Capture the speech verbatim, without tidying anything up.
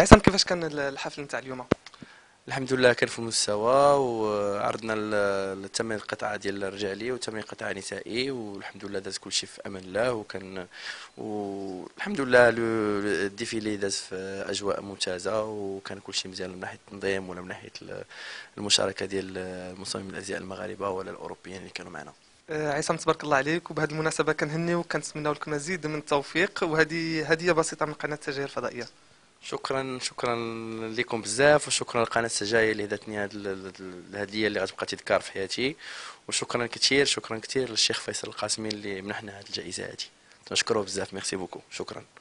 عصام، كيفاش كان الحفل نتاع اليوم؟ الحمد لله كان في المستوى، وعرضنا ال- الثمان قطع ديال الرجالي وثمان قطع نسائي، والحمد لله داز كلشي في امان الله. وكان والحمد لله لو- الديفيلي داز في اجواء ممتازه، وكان كلشي مزيان من ناحيه التنظيم ولا من ناحيه ال- المشاركه ديال المصممين الازياء المغاربه ولا الاوروبيين اللي كانوا معنا. آه، عصام، تبارك الله عليك، وبهذه المناسبة كنهنيو وكنتمناو لكم مزيد من التوفيق، وهذه هدية بسيطة من قناة التجارة الفضائية. شكرا شكرا لكم بزاف، وشكرا لقناة السجايا اللي داتني هاد ال- ال- الهدية اللي غتبقى تذكار في حياتي. وشكرا كثير شكرا كثير للشيخ فيصل القاسمي اللي منحنا هاد الجائزة هادي. نشكره بزاف، ميرسي بوكو، شكرا.